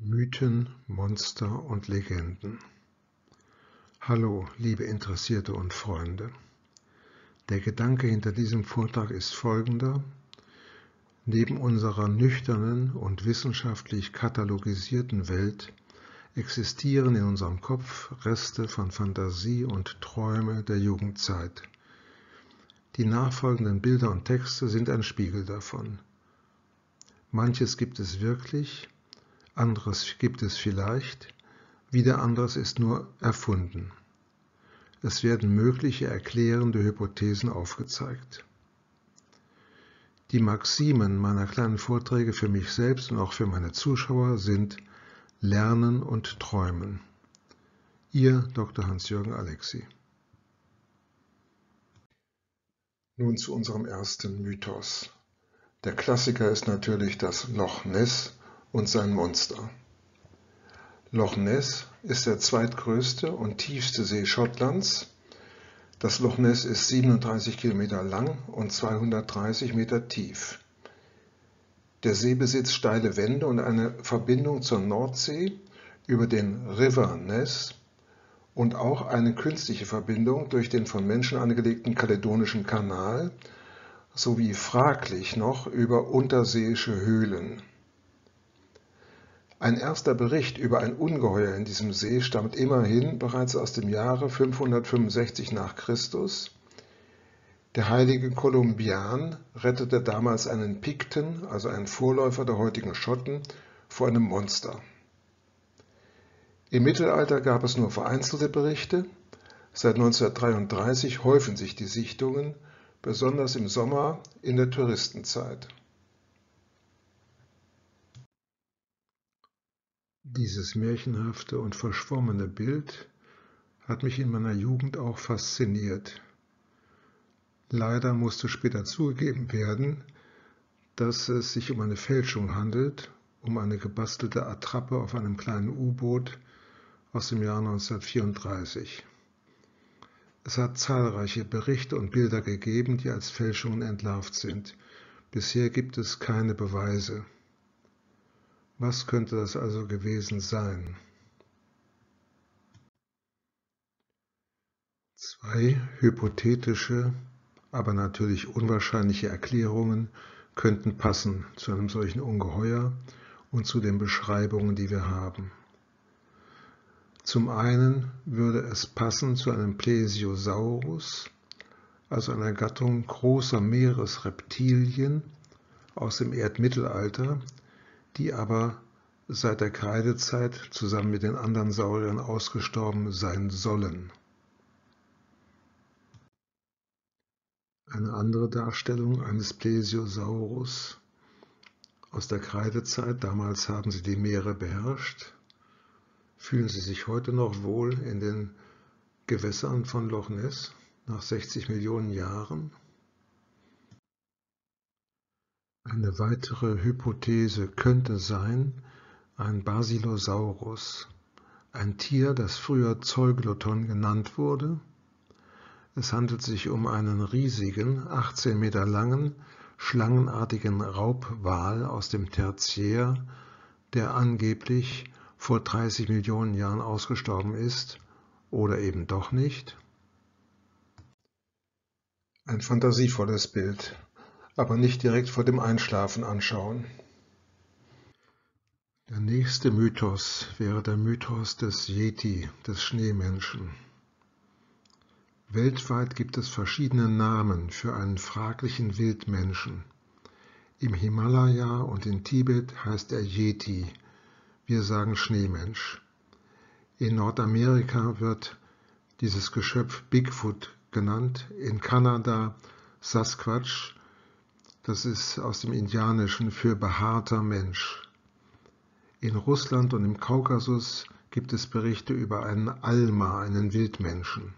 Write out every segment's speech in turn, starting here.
Mythen, Monster und Legenden. Hallo, liebe Interessierte und Freunde. Der Gedanke hinter diesem Vortrag ist folgender: Neben unserer nüchternen und wissenschaftlich katalogisierten Welt existieren in unserem Kopf Reste von Fantasie und Träume der Jugendzeit. Die nachfolgenden Bilder und Texte sind ein Spiegel davon. Manches gibt es wirklich, anderes gibt es vielleicht, wieder anderes ist nur erfunden. Es werden mögliche erklärende Hypothesen aufgezeigt. Die Maximen meiner kleinen Vorträge für mich selbst und auch für meine Zuschauer sind Lernen und Träumen. Ihr Dr. Hans-Jürgen Alexi. Nun zu unserem ersten Mythos. Der Klassiker ist natürlich das Loch Ness und sein Monster. Loch Ness ist der zweitgrößte und tiefste See Schottlands. Das Loch Ness ist 37 Kilometer lang und 230 Meter tief. Der See besitzt steile Wände und eine Verbindung zur Nordsee über den River Ness und auch eine künstliche Verbindung durch den von Menschen angelegten Kaledonischen Kanal sowie fraglich noch über unterseeische Höhlen. Ein erster Bericht über ein Ungeheuer in diesem See stammt immerhin bereits aus dem Jahre 565 nach Christus. Der heilige Kolumbian rettete damals einen Pikten, also einen Vorläufer der heutigen Schotten, vor einem Monster. Im Mittelalter gab es nur vereinzelte Berichte. Seit 1933 häufen sich die Sichtungen, besonders im Sommer in der Touristenzeit. Dieses märchenhafte und verschwommene Bild hat mich in meiner Jugend auch fasziniert. Leider musste später zugegeben werden, dass es sich um eine Fälschung handelt, um eine gebastelte Attrappe auf einem kleinen U-Boot aus dem Jahr 1934. Es hat zahlreiche Berichte und Bilder gegeben, die als Fälschungen entlarvt sind. Bisher gibt es keine Beweise. Was könnte das also gewesen sein? Zwei hypothetische, aber natürlich unwahrscheinliche Erklärungen könnten passen zu einem solchen Ungeheuer und zu den Beschreibungen, die wir haben. Zum einen würde es passen zu einem Plesiosaurus, also einer Gattung großer Meeresreptilien aus dem Erdmittelalter, die aber seit der Kreidezeit zusammen mit den anderen Sauriern ausgestorben sein sollen. Eine andere Darstellung eines Plesiosaurus aus der Kreidezeit, damals haben sie die Meere beherrscht. Fühlen Sie sich heute noch wohl in den Gewässern von Loch Ness nach 60 Millionen Jahren? Eine weitere Hypothese könnte sein, ein Basilosaurus, ein Tier, das früher Zeugloton genannt wurde. Es handelt sich um einen riesigen, 18 Meter langen, schlangenartigen Raubwal aus dem Tertiär, der angeblich vor 30 Millionen Jahren ausgestorben ist oder eben doch nicht. Ein fantasievolles Bild, aber nicht direkt vor dem Einschlafen anschauen. Der nächste Mythos wäre der Mythos des Yeti, des Schneemenschen. Weltweit gibt es verschiedene Namen für einen fraglichen Wildmenschen. Im Himalaya und in Tibet heißt er Yeti. Wir sagen Schneemensch. In Nordamerika wird dieses Geschöpf Bigfoot genannt, in Kanada Sasquatch, das ist aus dem Indianischen für behaarter Mensch. In Russland und im Kaukasus gibt es Berichte über einen Alma, einen Wildmenschen.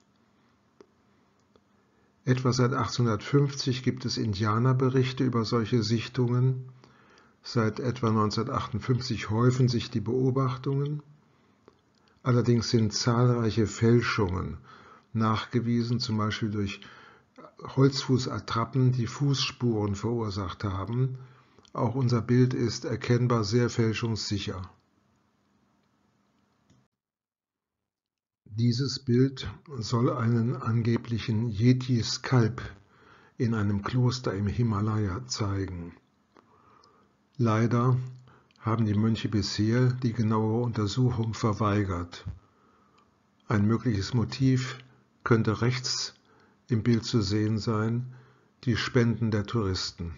Etwa seit 1850 gibt es Indianerberichte über solche Sichtungen. Seit etwa 1958 häufen sich die Beobachtungen. Allerdings sind zahlreiche Fälschungen nachgewiesen, zum Beispiel durch Holzfußattrappen, die Fußspuren verursacht haben. Auch unser Bild ist erkennbar sehr fälschungssicher. Dieses Bild soll einen angeblichen Yeti-Skalp in einem Kloster im Himalaya zeigen. Leider haben die Mönche bisher die genaue Untersuchung verweigert. Ein mögliches Motiv könnte rechts im Bild zu sehen sein, die Spenden der Touristen.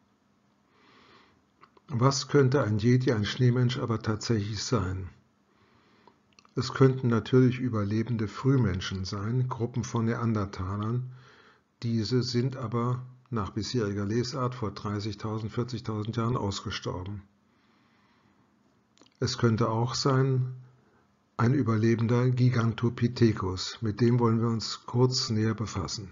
Was könnte ein Yeti, ein Schneemensch aber tatsächlich sein? Es könnten natürlich überlebende Frühmenschen sein, Gruppen von Neandertalern. Diese sind aber nach bisheriger Lesart vor 30.000, 40.000 Jahren ausgestorben. Es könnte auch sein, ein überlebender Gigantopithecus. Mit dem wollen wir uns kurz näher befassen.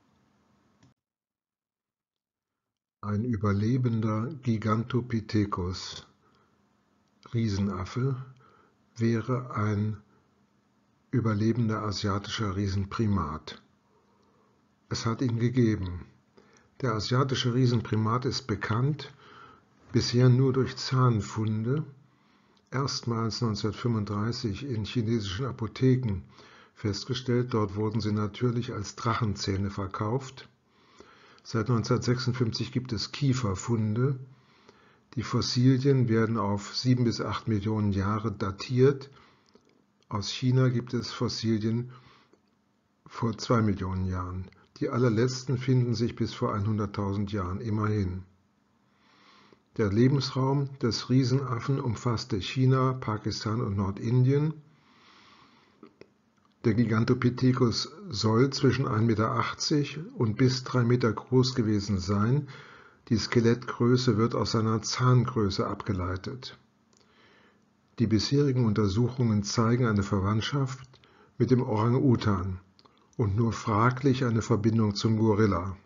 Ein überlebender Gigantopithecus, Riesenaffe, wäre ein überlebender asiatischer Riesenprimat. Es hat ihn gegeben. Der asiatische Riesenprimat ist bekannt, bisher nur durch Zahnfunde, erstmals 1935 in chinesischen Apotheken festgestellt. Dort wurden sie natürlich als Drachenzähne verkauft. Seit 1956 gibt es Kieferfunde. Die Fossilien werden auf 7 bis 8 Millionen Jahre datiert. Aus China gibt es Fossilien vor 2 Millionen Jahren. Die allerletzten finden sich bis vor 100.000 Jahren, immerhin. Der Lebensraum des Riesenaffen umfasste China, Pakistan und Nordindien. Der Gigantopithecus soll zwischen 1,80 Meter und bis 3 Meter groß gewesen sein. Die Skelettgröße wird aus seiner Zahngröße abgeleitet. Die bisherigen Untersuchungen zeigen eine Verwandtschaft mit dem Orang-Utan und nur fraglich eine Verbindung zum Gorilla.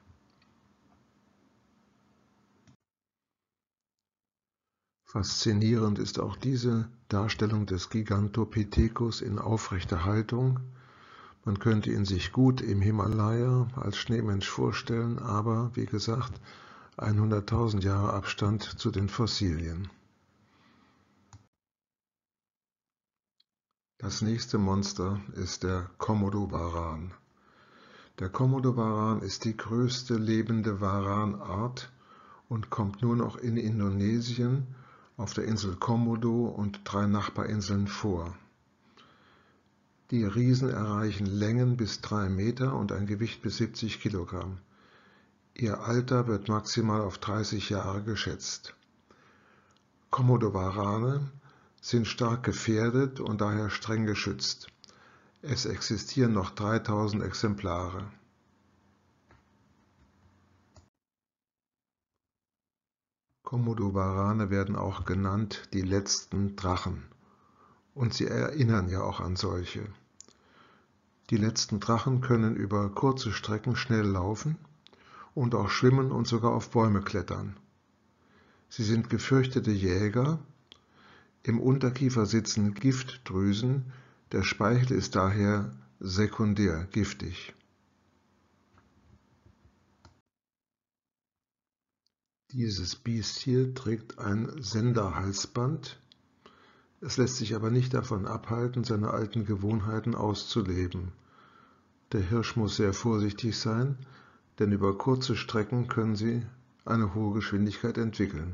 Faszinierend ist auch diese Darstellung des Gigantopithecus in aufrechter Haltung. Man könnte ihn sich gut im Himalaya als Schneemensch vorstellen, aber wie gesagt, 100.000 Jahre Abstand zu den Fossilien. Das nächste Monster ist der Komodowaran. Der Komodowaran ist die größte lebende Waranart und kommt nur noch in Indonesien, auf der Insel Komodo und 3 Nachbarinseln vor. Die Riesen erreichen Längen bis 3 Meter und ein Gewicht bis 70 Kilogramm. Ihr Alter wird maximal auf 30 Jahre geschätzt. Komodowarane sind stark gefährdet und daher streng geschützt. Es existieren noch 3000 Exemplare. Komodowarane werden auch genannt die letzten Drachen. Und sie erinnern ja auch an solche. Die letzten Drachen können über kurze Strecken schnell laufen und auch schwimmen und sogar auf Bäume klettern. Sie sind gefürchtete Jäger. Im Unterkiefer sitzen Giftdrüsen. Der Speichel ist daher sekundär giftig. Dieses Biest hier trägt ein Senderhalsband. Es lässt sich aber nicht davon abhalten, seine alten Gewohnheiten auszuleben. Der Hirsch muss sehr vorsichtig sein, denn über kurze Strecken können sie eine hohe Geschwindigkeit entwickeln.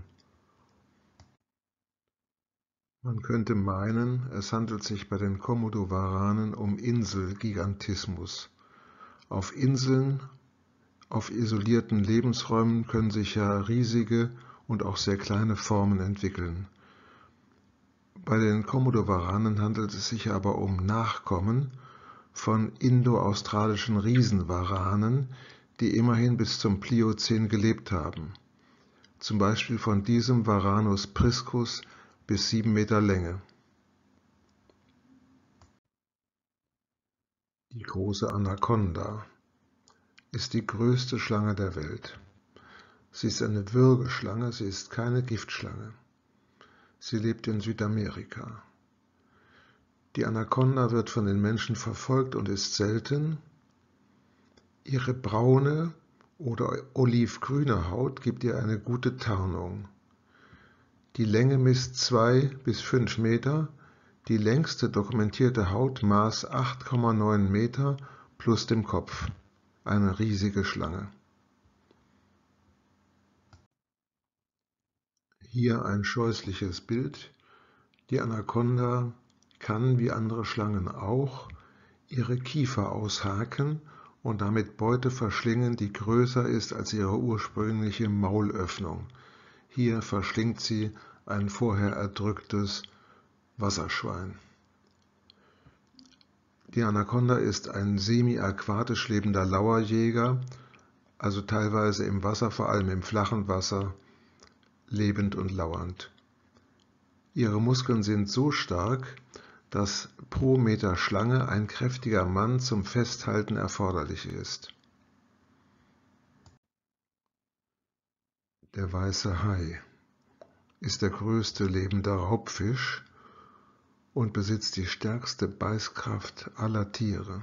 Man könnte meinen, es handelt sich bei den Komodowaranen um Inselgigantismus. Auf Inseln, auf isolierten Lebensräumen können sich ja riesige und auch sehr kleine Formen entwickeln. Bei den Komodowaranen handelt es sich aber um Nachkommen von indo-australischen Riesenwaranen, die immerhin bis zum Pliozän gelebt haben. Zum Beispiel von diesem Varanus priscus bis 7 Meter Länge. Die große Anaconda ist die größte Schlange der Welt. Sie ist eine Würgeschlange, sie ist keine Giftschlange. Sie lebt in Südamerika. Die Anaconda wird von den Menschen verfolgt und ist selten. Ihre braune oder olivgrüne Haut gibt ihr eine gute Tarnung. Die Länge misst 2 bis 5 Meter, Die längste dokumentierte Haut maß 8,9 Meter plus dem Kopf. Eine riesige Schlange. Hier ein scheußliches Bild. Die Anaconda kann, wie andere Schlangen auch, ihre Kiefer aushaken und damit Beute verschlingen, die größer ist als ihre ursprüngliche Maulöffnung. Hier verschlingt sie ein vorher erdrücktes Wasserschwein. Die Anaconda ist ein semi-aquatisch lebender Lauerjäger, also teilweise im Wasser, vor allem im flachen Wasser, lebend und lauernd. Ihre Muskeln sind so stark, dass pro Meter Schlange ein kräftiger Mann zum Festhalten erforderlich ist. Der weiße Hai ist der größte lebende Raubfisch und besitzt die stärkste Beißkraft aller Tiere.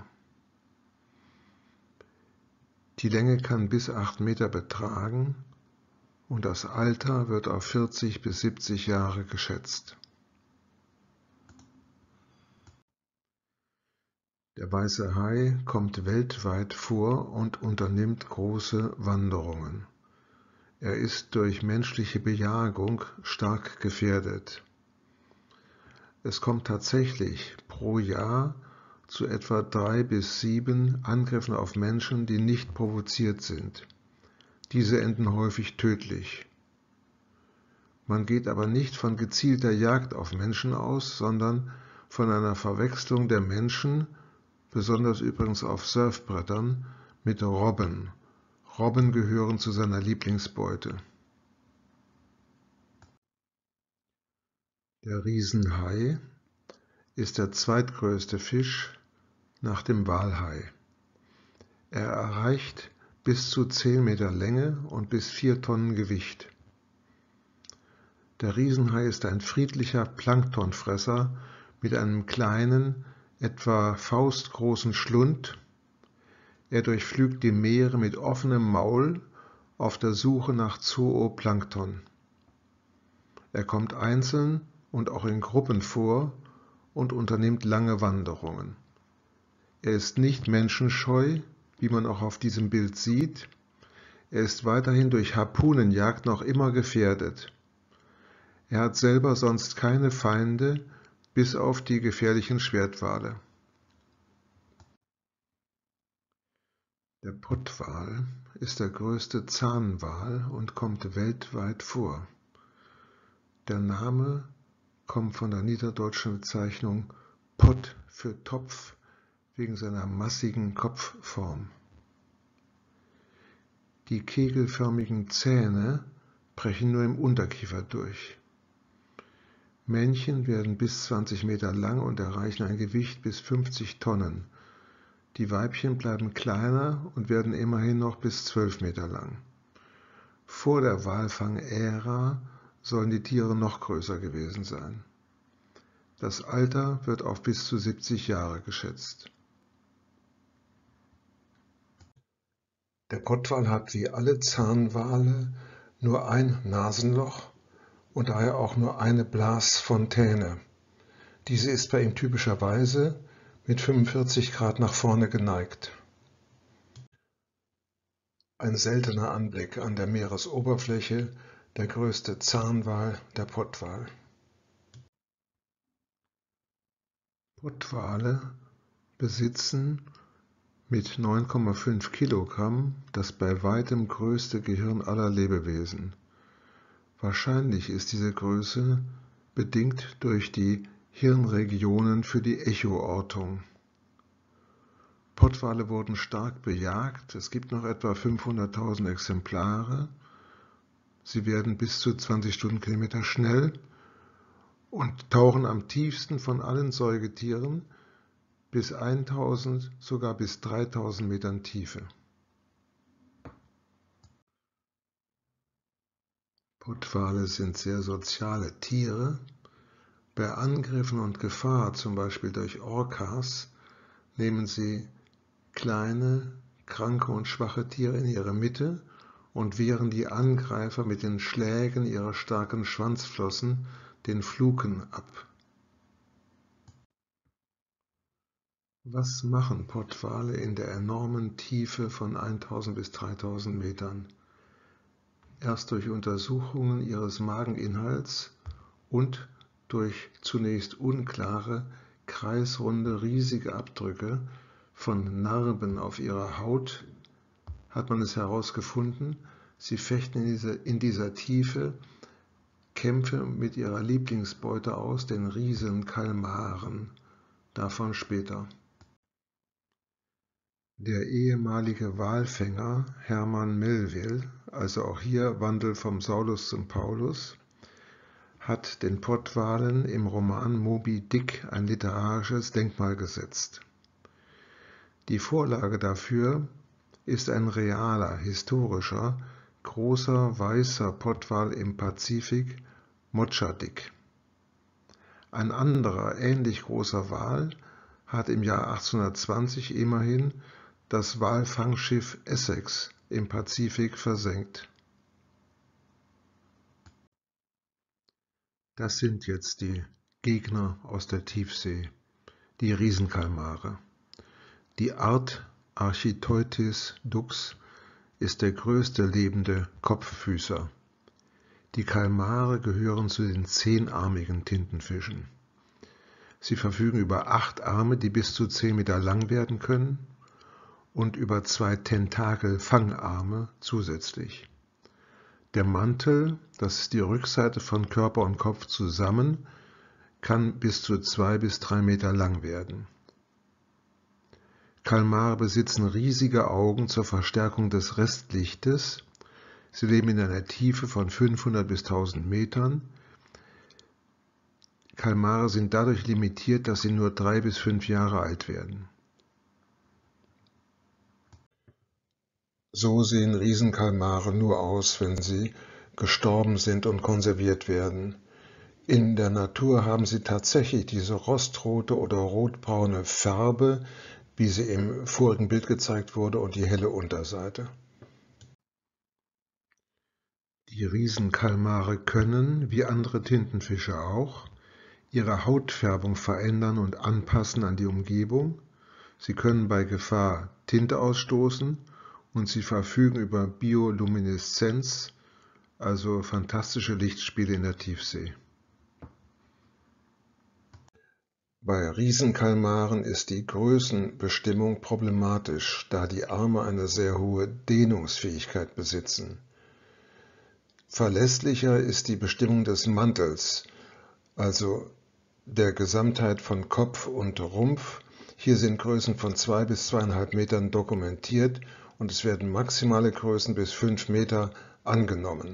Die Länge kann bis 8 Meter betragen und das Alter wird auf 40 bis 70 Jahre geschätzt. Der weiße Hai kommt weltweit vor und unternimmt große Wanderungen. Er ist durch menschliche Bejagung stark gefährdet. Es kommt tatsächlich pro Jahr zu etwa 3 bis 7 Angriffen auf Menschen, die nicht provoziert sind. Diese enden häufig tödlich. Man geht aber nicht von gezielter Jagd auf Menschen aus, sondern von einer Verwechslung der Menschen, besonders übrigens auf Surfbrettern, mit Robben. Robben gehören zu seiner Lieblingsbeute. Der Riesenhai ist der zweitgrößte Fisch nach dem Walhai. Er erreicht bis zu 10 Meter Länge und bis 4 Tonnen Gewicht. Der Riesenhai ist ein friedlicher Planktonfresser mit einem kleinen, etwa faustgroßen Schlund. Er durchflügt die Meere mit offenem Maul auf der Suche nach Zooplankton. Er kommt einzeln und auch in Gruppen vor und unternimmt lange Wanderungen. Er ist nicht menschenscheu, wie man auch auf diesem Bild sieht. Er ist weiterhin durch Harpunenjagd noch immer gefährdet. Er hat selber sonst keine Feinde, bis auf die gefährlichen Schwertwale. Der Pottwal ist der größte Zahnwal und kommt weltweit vor. Der Name kommt von der niederdeutschen Bezeichnung Pott für Topf wegen seiner massigen Kopfform. Die kegelförmigen Zähne brechen nur im Unterkiefer durch. Männchen werden bis 20 Meter lang und erreichen ein Gewicht bis 50 Tonnen. Die Weibchen bleiben kleiner und werden immerhin noch bis 12 Meter lang. Vor der Walfang-Ära sollen die Tiere noch größer gewesen sein. Das Alter wird auf bis zu 70 Jahre geschätzt. Der Pottwal hat wie alle Zahnwale nur ein Nasenloch und daher auch nur eine Blasfontäne. Diese ist bei ihm typischerweise mit 45 Grad nach vorne geneigt. Ein seltener Anblick an der Meeresoberfläche, der größte Zahnwal, der Pottwal. Pottwale besitzen mit 9,5 Kilogramm das bei weitem größte Gehirn aller Lebewesen. Wahrscheinlich ist diese Größe bedingt durch die Hirnregionen für die Echoortung. Pottwale wurden stark bejagt, es gibt noch etwa 500.000 Exemplare. Sie werden bis zu 20 Stundenkilometer schnell und tauchen am tiefsten von allen Säugetieren bis 1000, sogar bis 3000 Metern Tiefe. Pottwale sind sehr soziale Tiere. Bei Angriffen und Gefahr, zum Beispiel durch Orcas, nehmen sie kleine, kranke und schwache Tiere in ihre Mitte und wehren die Angreifer mit den Schlägen ihrer starken Schwanzflossen, den Fluken, ab. Was machen Pottwale in der enormen Tiefe von 1000 bis 3000 Metern? Erst durch Untersuchungen ihres Mageninhalts und durch zunächst unklare, kreisrunde, riesige Abdrücke von Narben auf ihrer Haut hat man es herausgefunden, sie fechten in dieser Tiefe Kämpfe mit ihrer Lieblingsbeute aus, den Riesenkalmaren. Davon später. Der ehemalige Walfänger Herman Melville, also auch hier Wandel vom Saulus zum Paulus, hat den Pottwalen im Roman Moby Dick ein literarisches Denkmal gesetzt. Die Vorlage dafür ist ein realer, historischer, großer weißer Pottwal im Pazifik, Mocha Dick. Ein anderer, ähnlich großer Wal hat im Jahr 1820 immerhin das Walfangschiff Essex im Pazifik versenkt. Das sind jetzt die Gegner aus der Tiefsee, die Riesenkalmare. Die Art Architeuthis dux ist der größte lebende Kopffüßer. Die Kalmare gehören zu den 10-armigen Tintenfischen. Sie verfügen über 8 Arme, die bis zu 10 Meter lang werden können, und über 2 Tentakel-Fangarme zusätzlich. Der Mantel, das ist die Rückseite von Körper und Kopf zusammen, kann bis zu 2 bis 3 Meter lang werden. Kalmare besitzen riesige Augen zur Verstärkung des Restlichtes. Sie leben in einer Tiefe von 500 bis 1000 Metern. Kalmare sind dadurch limitiert, dass sie nur 3 bis 5 Jahre alt werden. So sehen Riesenkalmare nur aus, wenn sie gestorben sind und konserviert werden. In der Natur haben sie tatsächlich diese rostrote oder rotbraune Farbe, wie sie im vorigen Bild gezeigt wurde, und die helle Unterseite. Die Riesenkalmare können, wie andere Tintenfische auch, ihre Hautfärbung verändern und anpassen an die Umgebung. Sie können bei Gefahr Tinte ausstoßen und sie verfügen über Biolumineszenz, also fantastische Lichtspiele in der Tiefsee. Bei Riesenkalmaren ist die Größenbestimmung problematisch, da die Arme eine sehr hohe Dehnungsfähigkeit besitzen. Verlässlicher ist die Bestimmung des Mantels, also der Gesamtheit von Kopf und Rumpf. Hier sind Größen von 2 bis 2,5 Metern dokumentiert und es werden maximale Größen bis 5 Meter angenommen.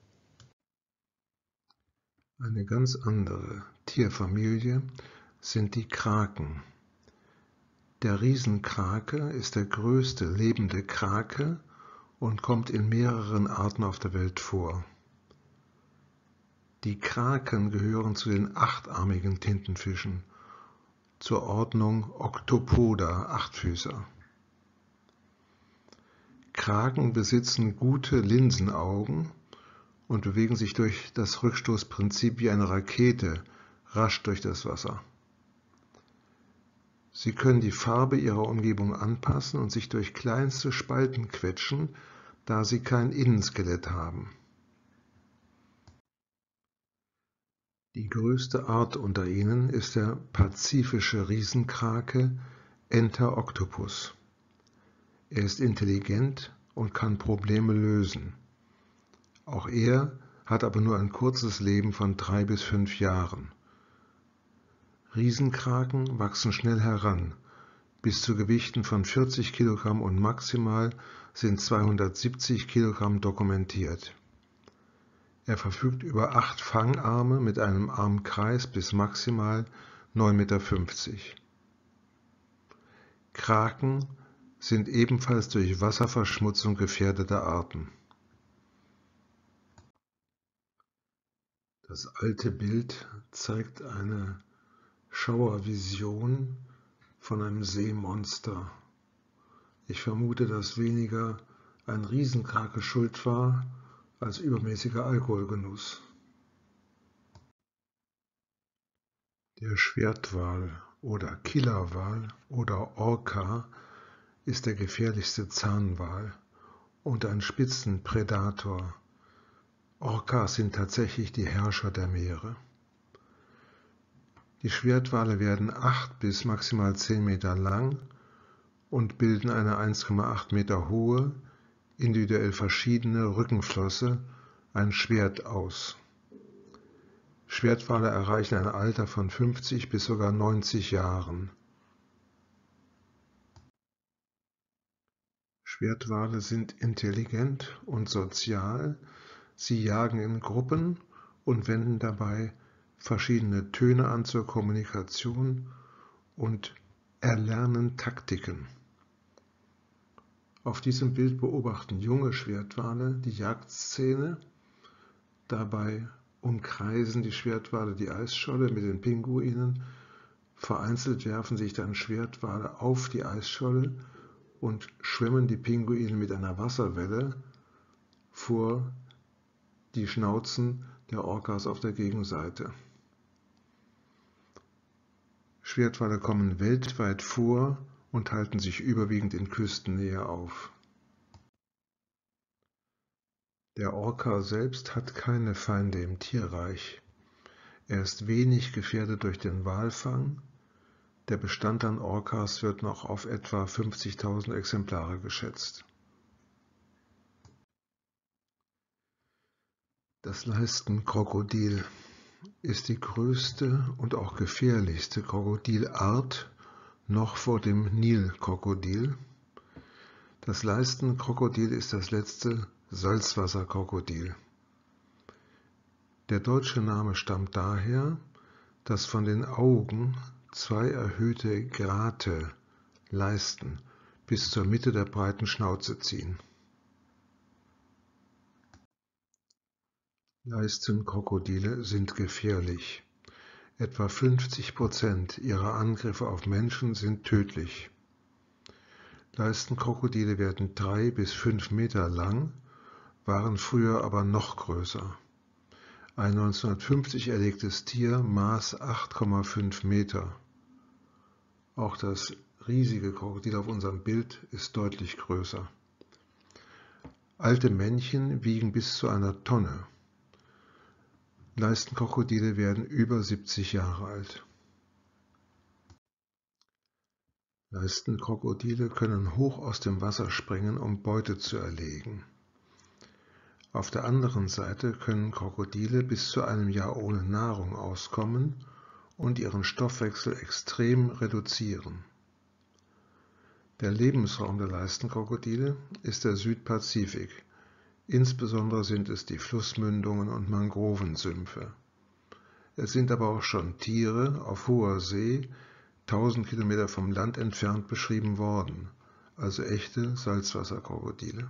Eine ganz andere Tierfamilie sind die Kraken. Der Riesenkrake ist der größte lebende Krake und kommt in mehreren Arten auf der Welt vor. Die Kraken gehören zu den 8-armigen Tintenfischen, zur Ordnung Octopoda, Achtfüßer. Kraken besitzen gute Linsenaugen und bewegen sich durch das Rückstoßprinzip wie eine Rakete rasch durch das Wasser. Sie können die Farbe ihrer Umgebung anpassen und sich durch kleinste Spalten quetschen, da sie kein Innenskelett haben. Die größte Art unter ihnen ist der pazifische Riesenkrake Enter octopus. Er ist intelligent und kann Probleme lösen. Auch er hat aber nur ein kurzes Leben von 3 bis 5 Jahren. Riesenkraken wachsen schnell heran, bis zu Gewichten von 40 Kilogramm und maximal sind 270 Kilogramm dokumentiert. Er verfügt über 8 Fangarme mit einem Armkreis bis maximal 9,50 Meter. Kraken sind ebenfalls durch Wasserverschmutzung gefährdete Arten. Das alte Bild zeigt eine Schauervision von einem Seemonster. Ich vermute, dass weniger ein Riesenkrake schuld war als übermäßiger Alkoholgenuss. Der Schwertwal oder Killerwal oder Orca ist der gefährlichste Zahnwal und ein Spitzenpredator. Orcas sind tatsächlich die Herrscher der Meere. Die Schwertwale werden 8 bis maximal 10 Meter lang und bilden eine 1,8 Meter hohe, individuell verschiedene Rückenflosse, ein Schwert aus. Schwertwale erreichen ein Alter von 50 bis sogar 90 Jahren. Schwertwale sind intelligent und sozial, sie jagen in Gruppen und wenden dabei verschiedene Töne an zur Kommunikation und erlernen Taktiken. Auf diesem Bild beobachten junge Schwertwale die Jagdszene. Dabei umkreisen die Schwertwale die Eisscholle mit den Pinguinen. Vereinzelt werfen sich dann Schwertwale auf die Eisscholle und schwimmen die Pinguine mit einer Wasserwelle vor die Schnauzen der Orcas auf der Gegenseite. Schwertwale kommen weltweit vor und halten sich überwiegend in Küstennähe auf. Der Orca selbst hat keine Feinde im Tierreich. Er ist wenig gefährdet durch den Walfang. Der Bestand an Orcas wird noch auf etwa 50.000 Exemplare geschätzt. Das Leistenkrokodil ist die größte und auch gefährlichste Krokodilart noch vor dem Nilkrokodil. Das Leistenkrokodil ist das letzte Salzwasserkrokodil. Der deutsche Name stammt daher, dass von den Augen 2 erhöhte Grate, Leisten, bis zur Mitte der breiten Schnauze ziehen. Leistenkrokodile sind gefährlich. Etwa 50% ihrer Angriffe auf Menschen sind tödlich. Leistenkrokodile werden 3 bis 5 Meter lang, waren früher aber noch größer. Ein 1950 erlegtes Tier maß 8,5 Meter. Auch das riesige Krokodil auf unserem Bild ist deutlich größer. Alte Männchen wiegen bis zu 1 Tonne. Leistenkrokodile werden über 70 Jahre alt. Leistenkrokodile können hoch aus dem Wasser springen, um Beute zu erlegen. Auf der anderen Seite können Krokodile bis zu einem Jahr ohne Nahrung auskommen und ihren Stoffwechsel extrem reduzieren. Der Lebensraum der Leistenkrokodile ist der Südpazifik. Insbesondere sind es die Flussmündungen und Mangrovensümpfe. Es sind aber auch schon Tiere auf hoher See, 1000 Kilometer vom Land entfernt beschrieben worden, also echte Salzwasserkrokodile.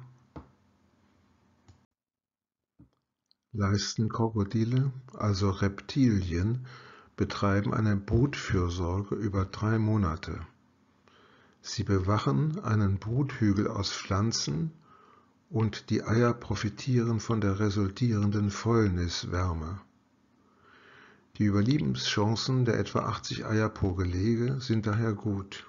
Leistenkrokodile, also Reptilien, betreiben eine Brutfürsorge über 3 Monate. Sie bewachen einen Bruthügel aus Pflanzen und die Eier profitieren von der resultierenden Fäulniswärme. Die Überlebenschancen der etwa 80 Eier pro Gelege sind daher gut.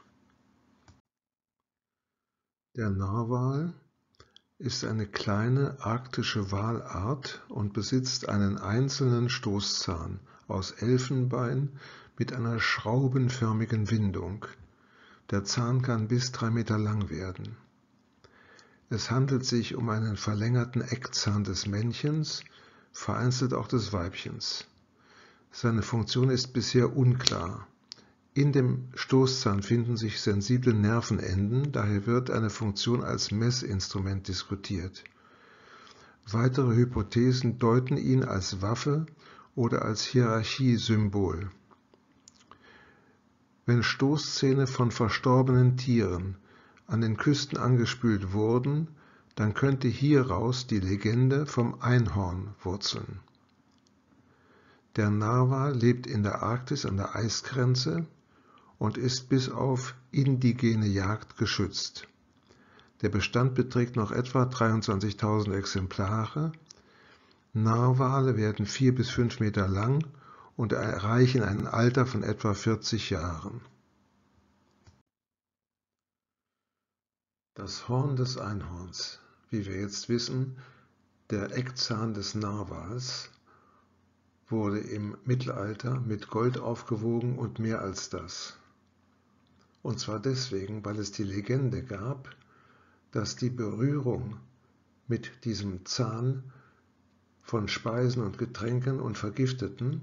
Der Narwal ist eine kleine arktische Walart und besitzt einen einzelnen Stoßzahn aus Elfenbein mit einer schraubenförmigen Windung. Der Zahn kann bis 3 Meter lang werden. Es handelt sich um einen verlängerten Eckzahn des Männchens, vereinzelt auch des Weibchens. Seine Funktion ist bisher unklar. In dem Stoßzahn finden sich sensible Nervenenden, daher wird eine Funktion als Messinstrument diskutiert. Weitere Hypothesen deuten ihn als Waffe oder als Hierarchiesymbol. Wenn Stoßzähne von verstorbenen Tieren an den Küsten angespült wurden, dann könnte hieraus die Legende vom Einhorn wurzeln. Der Narwal lebt in der Arktis an der Eisgrenze und ist bis auf indigene Jagd geschützt. Der Bestand beträgt noch etwa 23.000 Exemplare. Narwale werden 4 bis 5 Meter lang und erreichen ein Alter von etwa 40 Jahren. Das Horn des Einhorns, wie wir jetzt wissen, der Eckzahn des Narwals, wurde im Mittelalter mit Gold aufgewogen und mehr als das. Und zwar deswegen, weil es die Legende gab, dass die Berührung mit diesem Zahn von Speisen und Getränken und Vergiftungen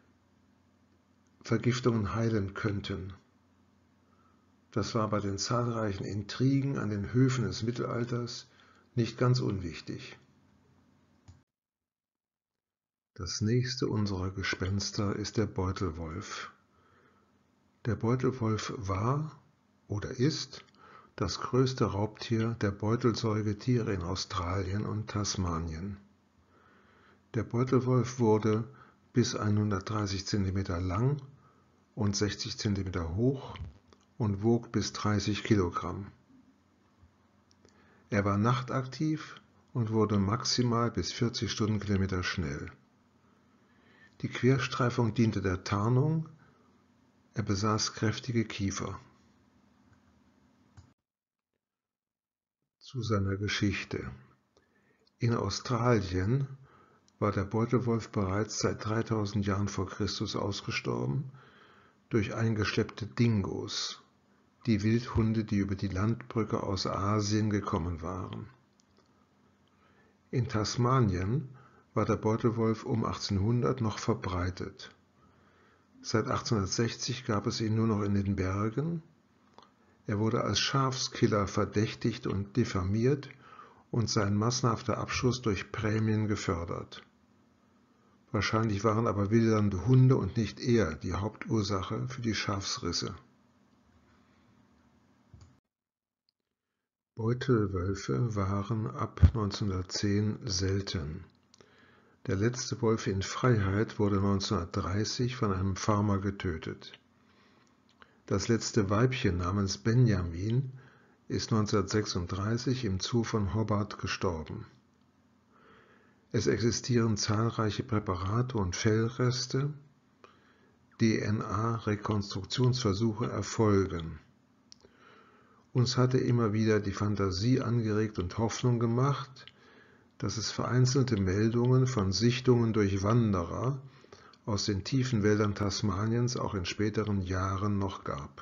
heilen könnten. Das war bei den zahlreichen Intrigen an den Höfen des Mittelalters nicht ganz unwichtig. Das nächste unserer Gespenster ist der Beutelwolf. Der Beutelwolf war oder ist das größte Raubtier der Beutelsäugetiere in Australien und Tasmanien. Der Beutelwolf wurde bis 130 cm lang und 60 cm hoch und wog bis 30 Kilogramm. Er war nachtaktiv und wurde maximal bis 40 Stundenkilometer schnell. Die Querstreifung diente der Tarnung, er besaß kräftige Kiefer. Zu seiner Geschichte. In Australien war der Beutelwolf bereits seit 3000 Jahren vor Christus ausgestorben durch eingeschleppte Dingos, die Wildhunde, die über die Landbrücke aus Asien gekommen waren. In Tasmanien war der Beutelwolf um 1800 noch verbreitet. Seit 1860 gab es ihn nur noch in den Bergen. Er wurde als Schafskiller verdächtigt und diffamiert und sein massenhafter Abschuss durch Prämien gefördert. Wahrscheinlich waren aber wildernde Hunde und nicht er die Hauptursache für die Schafsrisse. Beutelwölfe waren ab 1910 selten. Der letzte Wolf in Freiheit wurde 1930 von einem Farmer getötet. Das letzte Weibchen namens Benjamin ist 1936 im Zoo von Hobart gestorben. Es existieren zahlreiche Präparate und Fellreste. DNA-Rekonstruktionsversuche erfolgen. Uns hatte immer wieder die Fantasie angeregt und Hoffnung gemacht, dass es vereinzelte Meldungen von Sichtungen durch Wanderer aus den tiefen Wäldern Tasmaniens auch in späteren Jahren noch gab.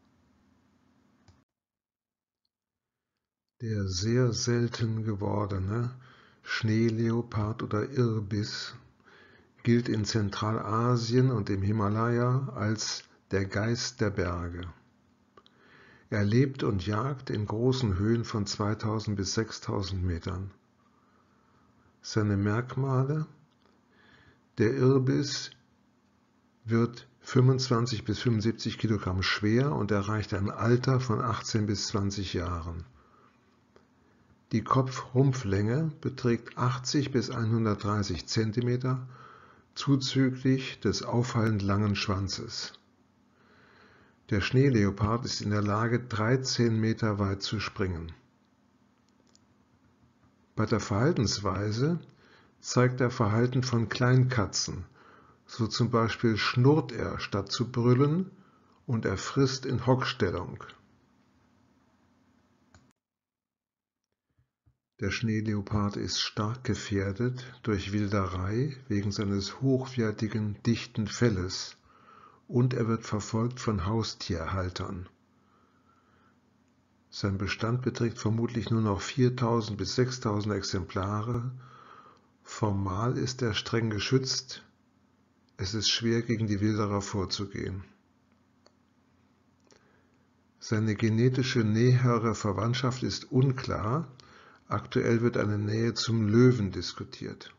Der sehr selten gewordene Schneeleopard oder Irbis gilt in Zentralasien und im Himalaya als der Geist der Berge. Er lebt und jagt in großen Höhen von 2000 bis 6000 Metern. Seine Merkmale: Der Irbis wird 25 bis 75 Kilogramm schwer und erreicht ein Alter von 18 bis 20 Jahren. Die Kopf-Rumpflänge beträgt 80 bis 130 Zentimeter, zuzüglich des auffallend langen Schwanzes. Der Schneeleopard ist in der Lage, 13 Meter weit zu springen. Bei der Verhaltensweise zeigt er Verhalten von Kleinkatzen, so zum Beispiel schnurrt er statt zu brüllen und er frisst in Hockstellung. Der Schneeleopard ist stark gefährdet durch Wilderei wegen seines hochwertigen, dichten Felles und er wird verfolgt von Haustierhaltern. Sein Bestand beträgt vermutlich nur noch 4000 bis 6000 Exemplare. Formal ist er streng geschützt. Es ist schwer, gegen die Wilderer vorzugehen. Seine genetische nähere Verwandtschaft ist unklar. Aktuell wird eine Nähe zum Löwen diskutiert.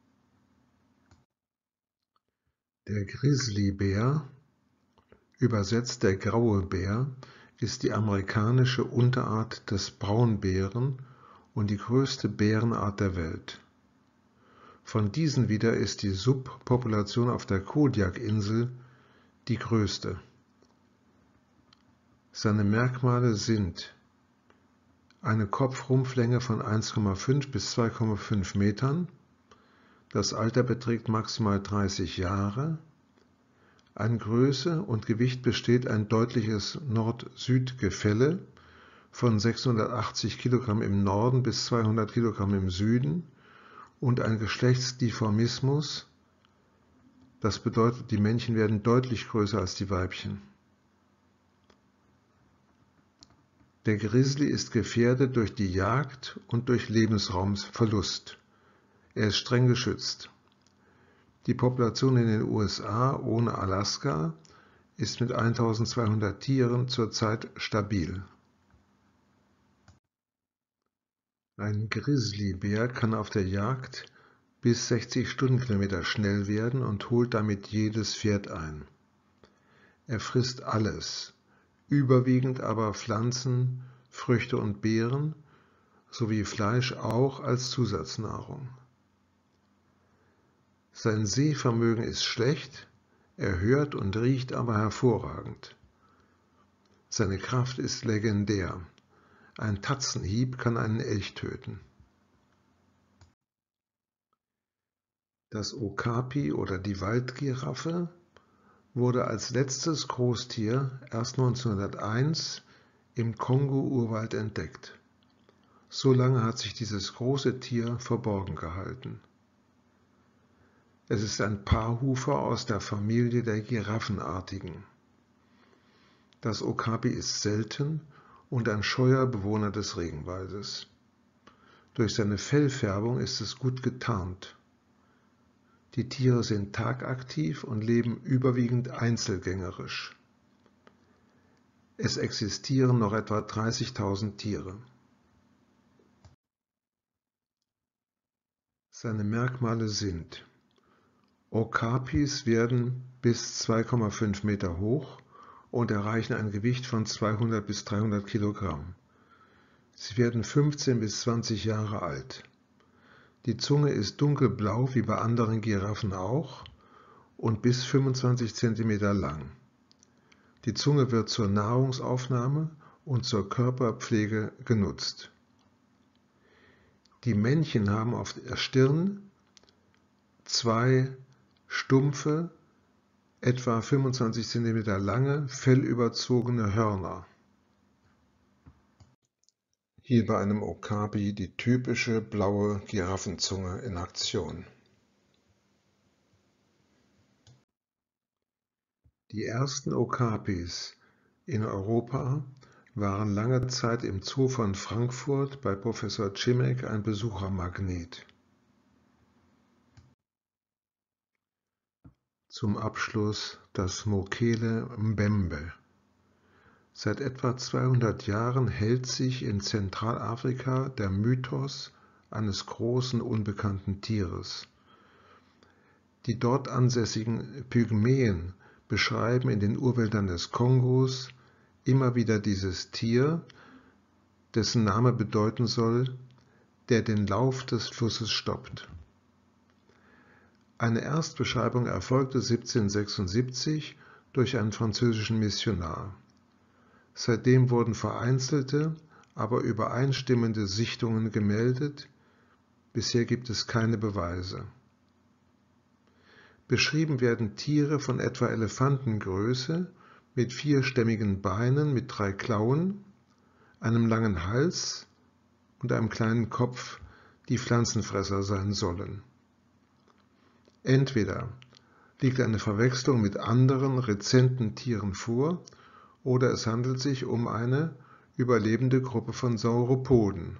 Der Grizzlybär, übersetzt der graue Bär, ist die amerikanische Unterart des Braunbären und die größte Bärenart der Welt. Von diesen wieder ist die Subpopulation auf der Kodiak-Insel die größte. Seine Merkmale sind eine Kopf-Rumpflänge von 1,5 bis 2,5 Metern, das Alter beträgt maximal 30 Jahre, An Größe und Gewicht besteht ein deutliches Nord-Süd-Gefälle von 680 Kilogramm im Norden bis 200 Kilogramm im Süden und ein Geschlechtsdimorphismus, das bedeutet, die Männchen werden deutlich größer als die Weibchen. Der Grizzly ist gefährdet durch die Jagd und durch Lebensraumverlust. Er ist streng geschützt. Die Population in den USA ohne Alaska ist mit 1200 Tieren zurzeit stabil. Ein Grizzlybär kann auf der Jagd bis 60 Stundenkilometer schnell werden und holt damit jedes Pferd ein. Er frisst alles, überwiegend aber Pflanzen, Früchte und Beeren sowie Fleisch auch als Zusatznahrung. Sein Sehvermögen ist schlecht, er hört und riecht aber hervorragend. Seine Kraft ist legendär. Ein Tatzenhieb kann einen Elch töten. Das Okapi oder die Waldgiraffe wurde als letztes Großtier erst 1901 im Kongo-Urwald entdeckt. So lange hat sich dieses große Tier verborgen gehalten. Es ist ein Paarhufer aus der Familie der Giraffenartigen. Das Okapi ist selten und ein scheuer Bewohner des Regenwaldes. Durch seine Fellfärbung ist es gut getarnt. Die Tiere sind tagaktiv und leben überwiegend einzelgängerisch. Es existieren noch etwa 30.000 Tiere. Seine Merkmale sind: Okapis werden bis 2,5 Meter hoch und erreichen ein Gewicht von 200 bis 300 Kilogramm. Sie werden 15 bis 20 Jahre alt. Die Zunge ist dunkelblau wie bei anderen Giraffen auch und bis 25 cm lang. Die Zunge wird zur Nahrungsaufnahme und zur Körperpflege genutzt. Die Männchen haben auf der Stirn zwei stumpfe, etwa 25 cm lange, fellüberzogene Hörner. Hier bei einem Okapi die typische blaue Giraffenzunge in Aktion. Die ersten Okapis in Europa waren lange Zeit im Zoo von Frankfurt bei Professor Czimek ein Besuchermagnet. Zum Abschluss das Mokele Mbembe. Seit etwa 200 Jahren hält sich in Zentralafrika der Mythos eines großen unbekannten Tieres. Die dort ansässigen Pygmäen beschreiben in den Urwäldern des Kongos immer wieder dieses Tier, dessen Name bedeuten soll, der den Lauf des Flusses stoppt. Eine Erstbeschreibung erfolgte 1776 durch einen französischen Missionar. Seitdem wurden vereinzelte, aber übereinstimmende Sichtungen gemeldet. Bisher gibt es keine Beweise. Beschrieben werden Tiere von etwa Elefantengröße mit 4stämmigen Beinen mit 3 Klauen, einem langen Hals und einem kleinen Kopf, die Pflanzenfresser sein sollen. Entweder liegt eine Verwechslung mit anderen rezenten Tieren vor, oder es handelt sich um eine überlebende Gruppe von Sauropoden.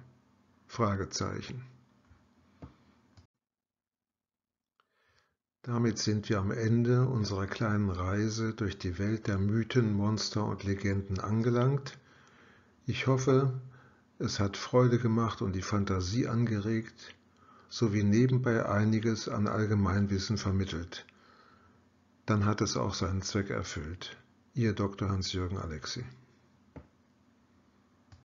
Damit sind wir am Ende unserer kleinen Reise durch die Welt der Mythen, Monster und Legenden angelangt. Ich hoffe, es hat Freude gemacht und die Fantasie angeregt, sowie nebenbei einiges an Allgemeinwissen vermittelt. Dann hat es auch seinen Zweck erfüllt. Ihr Dr. Hans-Jürgen Alexi.